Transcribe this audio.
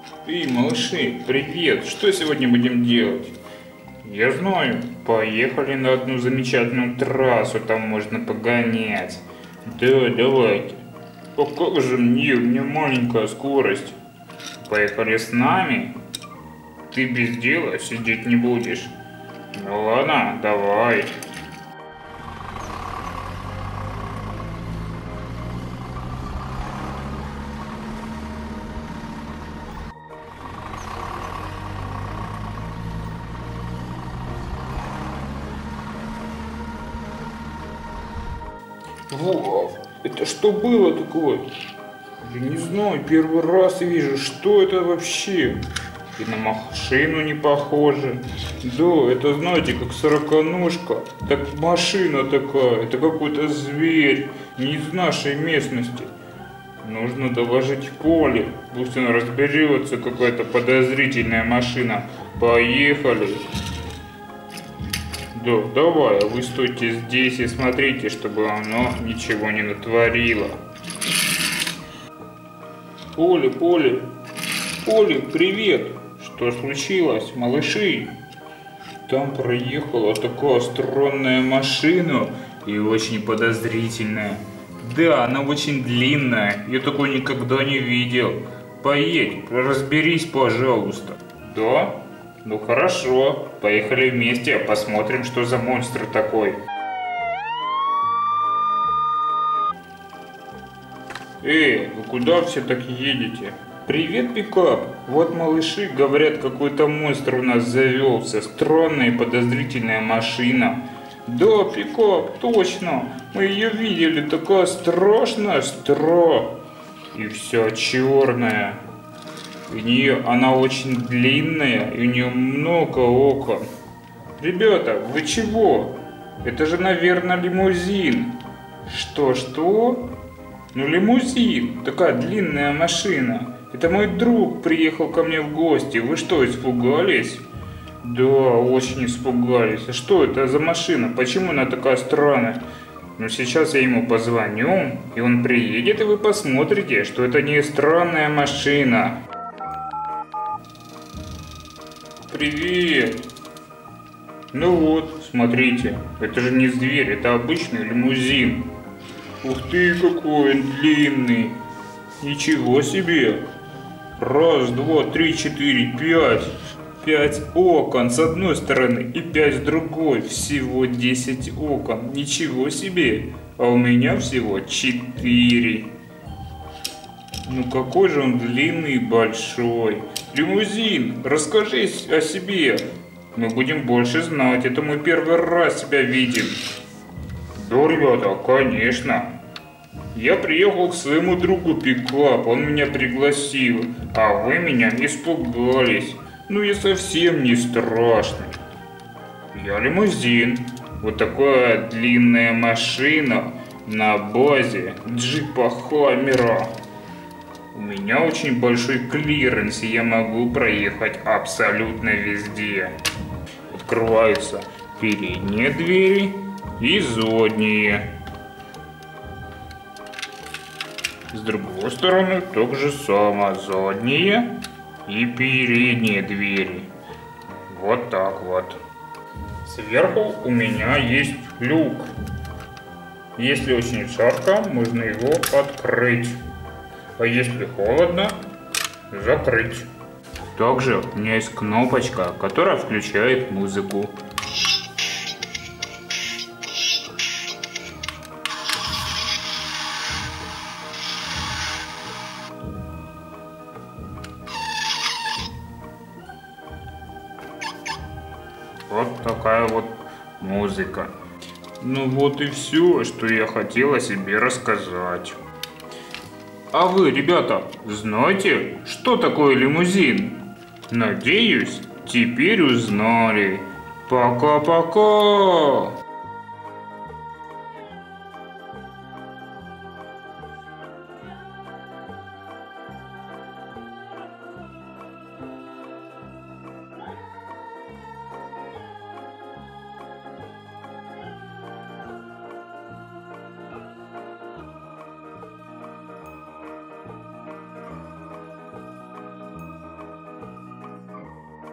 Эй, малыши, привет! Что сегодня будем делать? Я знаю, поехали на одну замечательную трассу, там можно погонять. Да, давайте. А как же мне? У меня маленькая скорость. Поехали с нами? Ты без дела сидеть не будешь. Ну ладно, давай. Вау, это что было такое? Я не знаю, первый раз вижу, что это вообще? И на машину не похоже. Да, это знаете, как сороконожка, так машина такая, это какой-то зверь, не из нашей местности. Нужно доложить Поле, пусть он разберется, какая-то подозрительная машина. Поехали. Да, давай, а вы стойте здесь и смотрите, чтобы оно ничего не натворило. Поле, привет! Что случилось, малыши? Там проехала такая странная машина и очень подозрительная. Да, она очень длинная, я такой никогда не видел. Поедь, разберись, пожалуйста. Да? Ну хорошо, поехали вместе, посмотрим, что за монстр такой. Эй, вы куда все так едете? Привет, пикап. Вот малыши говорят, какой-то монстр у нас завелся. Странная и подозрительная машина. Да, пикап, точно. Мы ее видели, такая страшная, и вся черная. Она очень длинная, и у нее много окон. Ребята, вы чего? Это же, наверное, лимузин. Что? Ну, лимузин, такая длинная машина. Это мой друг приехал ко мне в гости. Вы что, испугались? Да, очень испугались. А что это за машина? Почему она такая странная? Ну, сейчас я ему позвоню, и он приедет, и вы посмотрите, что это не странная машина. Привет! Ну вот, смотрите, это же не зверь, это обычный лимузин. Ух ты, какой он длинный! Ничего себе! Раз, два, три, четыре, пять. 5 окон с одной стороны и 5 с другой. Всего 10 окон. Ничего себе! А у меня всего 4. Ну какой же он длинный и большой. Лимузин, расскажи о себе. Мы будем больше знать. Это мы первый раз тебя видим. Да, ребята, конечно. Я приехал к своему другу Пикап. Он меня пригласил. А вы меня испугались. Ну я совсем не страшный. Я лимузин. Вот такая длинная машина на базе джипа Хаммера. У меня очень большой клиренс, и я могу проехать абсолютно везде. Открываются передние двери и задние. С другой стороны то же самое, задние и передние двери. Вот так вот. Сверху у меня есть люк. Если очень жарко, можно его открыть. А если холодно, закрыть. Также у меня есть кнопочка, которая включает музыку. Вот такая вот музыка. Ну вот и все, что я хотел о себе рассказать. А вы, ребята, знаете, что такое лимузин? Надеюсь, теперь узнали. Пока-пока!